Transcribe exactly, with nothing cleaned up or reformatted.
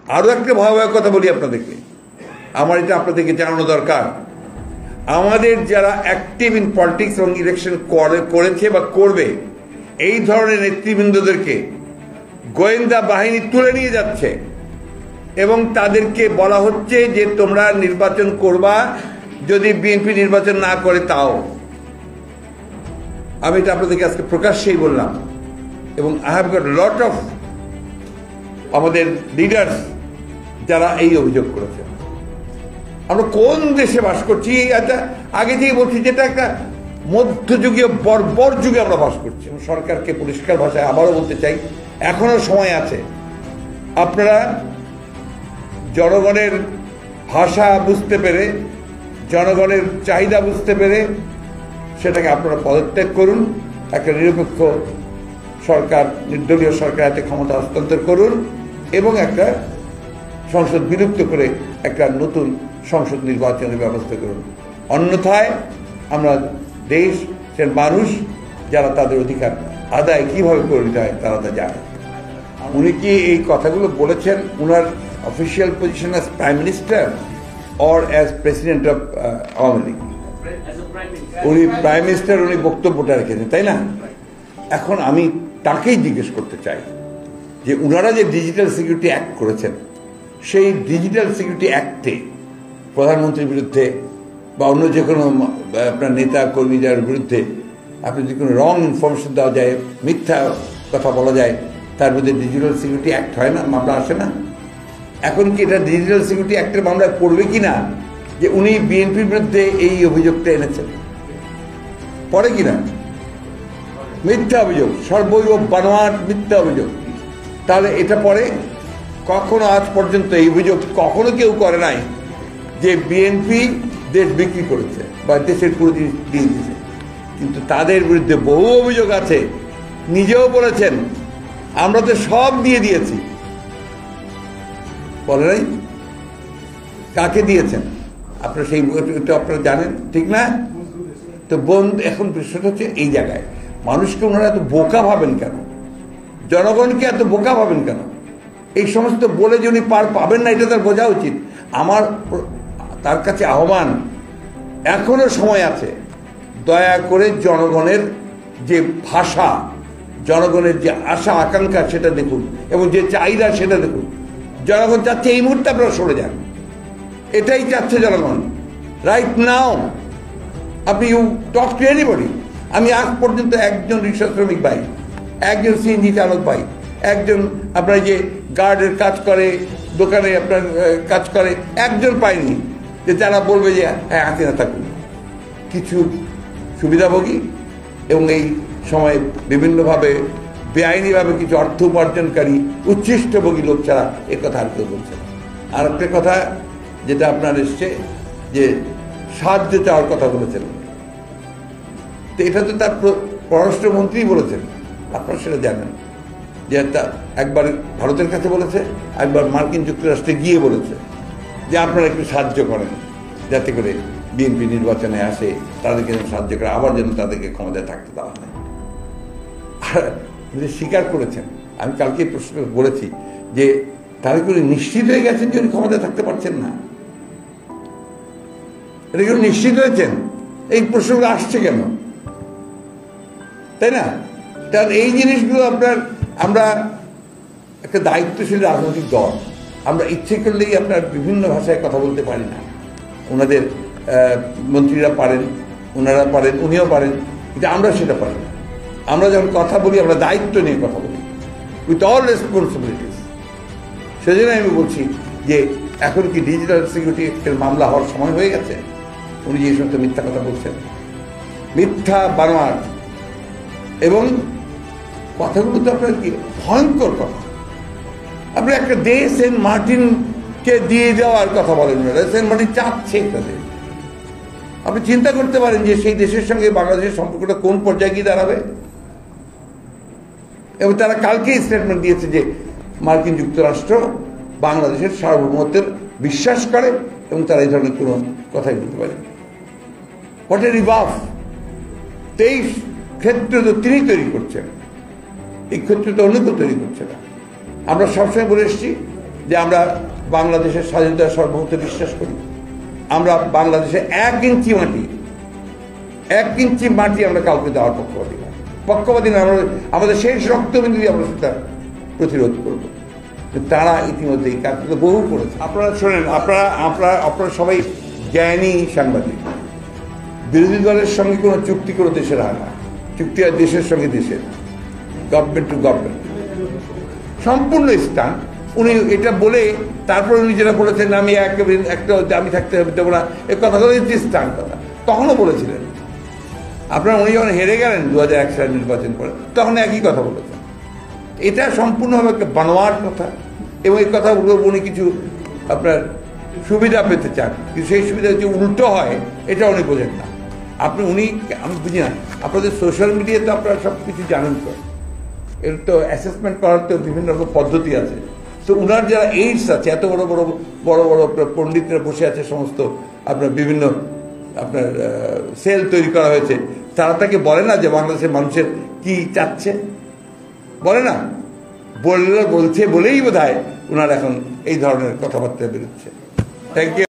আরো একটা ভয়াবহ কথা বলি আপনাদেরকে, আমার এটা আপনাদেরকে জানানো দরকার। আমাদের যারা অ্যাক্টিভ ইন পলিটিক্স এবং ইলেকশন করেছে বা করবে, এই ধরনের নেতৃবৃন্দদেরকে গোয়েন্দা বাহিনী তুলে নিয়ে যাচ্ছে এবং তাদেরকে বলা হচ্ছে যে তোমরা নির্বাচন করবা, যদি বিএনপি নির্বাচন না করে তাও। আমি এটা আপনাদেরকে আজকে প্রকাশ্যেই বললাম। এবং I have got lot of আমাদের লিডার্স যারা এই অভিযোগ করেছে। আমরা কোন দেশে বাস করছি? এটা আগে থেকে বলছি, যেটা একটা মধ্যযুগীয় বর্বর যুগে আমরা বাস করছি। সরকারকে পরিষ্কার ভাষায় আবারও বলতে চাই, এখনো সময় আছে। আপনারা জনগণের ভাষা বুঝতে পেরে, জনগণের চাহিদা বুঝতে পেরে সেটাকে আপনারা পদত্যাগ করুন। একটা নিরপেক্ষ সরকার, নির্দলীয় সরকার হাতে ক্ষমতা হস্তান্তর করুন এবং একটা সংসদ বিলুপ্ত করে একটা নতুন সংসদ নির্বাচনের ব্যবস্থা করুন। অন্যথায় আমরা দেশের মানুষ যারা তাদের অধিকার আদায় কিভাবে করে নিতে হয় তারা তা জানে। উনি কি এই কথাগুলো বলেছেন উনার official position as prime minister or as president of Awami League? উনি প্রাইম মিনিস্টার, উনি বক্তব্যটা রেখেছেন, তাই না? এখন আমি তাকেই জিজ্ঞেস করতে চাই যে উনারা যে ডিজিটাল সিকিউরিটি অ্যাক্ট করেছেন, সেই ডিজিটাল সিকিউরিটি অ্যাক্টে প্রধানমন্ত্রীর বিরুদ্ধে বা অন্য যে কোনো আপনার নেতা কর্মী যার বিরুদ্ধে আপনি যে কোনো রং ইনফরমেশন দেওয়া যায়, মিথ্যা কথা বলা যায়, তার বিরুদ্ধে ডিজিটাল সিকিউরিটি অ্যাক্ট হয় না, মামলা আসে না? এখন কি এটা ডিজিটাল সিকিউরিটি অ্যাক্টের মামলায় পড়বে কি না যে উনি বিএনপির বিরুদ্ধে এই অভিযোগটা এনেছেন? পড়ে কিনা? মিথ্যা অভিযোগ, সর্বৈব বানোয়াট মিথ্যা অভিযোগ। তাহলে এটা পরে কখনো আজ পর্যন্ত এই অভিযোগ কখনো কেউ করে নাই যে বিএনপি দেশ বিক্রি করেছে বা দেশের পুরো জিনিস দিয়ে দিয়েছে। কিন্তু তাদের বিরুদ্ধে বহু অভিযোগ আছে। নিজেও বলেছেন আমরা তো সব দিয়ে দিয়েছি, বলে নাই? কাকে দিয়েছেন আপনারা সেই আপনারা জানেন, ঠিক না? তো বন্ধু, এখন বিষয়টা হচ্ছে এই জায়গায় মানুষকে ওনারা এত বোকা ভাবেন কেন? জনগণকে এত বোকা ভাবেন কেন? এই সমস্ত বলে যে উনি পার পাবেন না, এটা তার বোঝা উচিত। আমার তার কাছে আহ্বান, এখনো সময় আছে, দয়া করে জনগণের যে ভাষা, জনগণের যে আশা আকাঙ্ক্ষা সেটা দেখুন এবং যে চাহিদা সেটা দেখুন। জনগণ চাচ্ছে এই মুহূর্তে আপনারা সরে যান, এটাই চাচ্ছে জনগণ রাইট নাও। আপনি ইউ টক টু এনিবডি। আমি আজ পর্যন্ত একজন রিক্সা শ্রমিক ভাই, একজন সিএনজি চালক ভাই, একজন আপনার যে গার্ডের কাজ করে, দোকানে আপনার কাজ করে, একজন পাইনি যে যারা বলবে যে হ্যাঁ হাতে না থাকুন। কিছু সুবিধাভোগী এবং এই সময় বিভিন্নভাবে বেআইনিভাবে কিছু অর্থ উপার্জনকারী উচ্ছিষ্টভোগী লোক ছাড়া এ কথা আর কেউ বলছে না। আর একটা কথা যেটা আপনার এসছে যে সাহায্য চাওয়ার কথা বলেছেন, তো এটা তো তার পররাষ্ট্রমন্ত্রী বলেছেন, আপনারা সেটা জানেন যে তা একবার ভারতের কাছে বলেছে, একবার মার্কিন যুক্তরাষ্ট্রে গিয়ে বলেছে যে আপনারা একটু সাহায্য করেন যাতে করে বিএনপি নির্বাচনে আসে, তাদেরকে যেন সাহায্য করে, আবার যেন তাদেরকে ক্ষমতায় থাকতে দেওয়া হয়। আর স্বীকার করেছেন, আমি কালকে প্রশ্ন বলেছি যে তাহলে কি নিশ্চিত হয়ে গেছেন যে উনি ক্ষমতায় থাকতে পারছেন না? এটা কি নিশ্চিত হয়েছেন? এই প্রশ্নগুলো আসছে কেন, তাই না? কারণ এই জিনিসগুলো আপনার, আমরা একটা দায়িত্বশীল রাজনৈতিক দল, আমরা ইচ্ছে করলেই আপনার বিভিন্ন ভাষায় কথা বলতে পারি না। ওনাদের মন্ত্রীরা পারেন, ওনারা পারেন, উনিও পারেন, কিন্তু আমরা সেটা পারি না। আমরা যখন কথা বলি আমরা দায়িত্ব নিয়ে কথা বলি, উইথ অল রেসপন্সিবিলিটিস। সেজন্য আমি বলছি যে এখন কি ডিজিটাল সিকিউরিটি অ্যাক্টের মামলা হওয়ার সময় হয়ে গেছে? উনি যে সমস্ত মিথ্যা কথা বলছেন, মিথ্যা বানোয়াট, এবং কথাগুলো তো আপনার কি ভয়ঙ্কর কথা। আপনি একটা দেশ সেন্ট মার্টিনকে দিয়ে দেওয়ার কথা বলেন, সেন্ট মার্টিন চাচ্ছে তাদের। আপনি চিন্তা করতে পারেন যে সেই দেশের সঙ্গে বাংলাদেশের সম্পর্কটা কোন পর্যায়ে গিয়ে দাঁড়াবে। এবং তারা কালকেই স্টেটমেন্ট দিয়েছে যে মার্কিন যুক্তরাষ্ট্র বাংলাদেশের সার্বভৌমত্বের বিশ্বাস করে এবং তারা এই ধরনের কোনো কথাই বলতে পারে। What a rebuff! তেইশ ক্ষেত্র তো তিনি তৈরি করছেন, এই ক্ষেত্রে তো অন্য কেউ তৈরি করছে না। আমরা সবসময় বলে এসেছি যে আমরা বাংলাদেশের স্বাধীনতার সার্বভৌমত্বে বিশ্বাস করি, আমরা বাংলাদেশে এক ইঞ্চি মাটি এক ইঞ্চি মাটি আমরা কাউকে দেওয়ার পক্ষপাতী না, পক্ষপাতী না। আমরা আমাদের শেষ রক্তবিন্দু দিয়ে আমরা সেটা প্রতিরোধ করব। তারা ইতিমধ্যে এই কাজটা বহু করেছে। আপনারা শোনেন, আপনারা আপনারা আপনারা সবাই জ্ঞানী সাংবাদিক। বিরোধী দলের সঙ্গে কোনো চুক্তি করে দেশের হয় না, চুক্তি হয় দেশের সঙ্গে দেশের, গভর্নমেন্ট টু গভর্নমেন্ট, সম্পূর্ণ স্থান। উনি এটা বলে তারপরে উনি যেটা বলেছেন আমি একেবারে একটা আমি থাকতে দেবো না, এই কথাগুলো হচ্ছে স্থান কথা। তখনও বলেছিলেন আপনারা, উনি যখন হেরে গেলেন দু হাজার এক সালের নির্বাচন করে, তখন একই কথা বলেছেন। এটা সম্পূর্ণভাবে একটা বানোয়ার কথা, এবং এই কথাগুলো উনি কিছু আপনার সুবিধা পেতে চান, কিন্তু সেই সুবিধা যে উল্টো হয় এটা উনি বোঝেন না। আপনি উনি আমি বুঝি না, আপনাদের সোশ্যাল মিডিয়াতে আপনারা সব কিছু জানেন তো, এর তো অ্যাসেসমেন্ট করার তো বিভিন্ন রকম পদ্ধতি আছে। তো উনার যারা এইডস আছে, এত বড় বড় বড় বড় পণ্ডিতরা বসে আছে, সমস্ত আপনার বিভিন্ন আপনার সেল তৈরি করা হয়েছে, তারা তাকে বলে না যে বাংলাদেশের মানুষের কি চাচ্ছে, বলে না, বললে বলছে বলেই বোধ হয় ওনার এখন এই ধরনের কথাবার্তা বেরোচ্ছে। Thank you.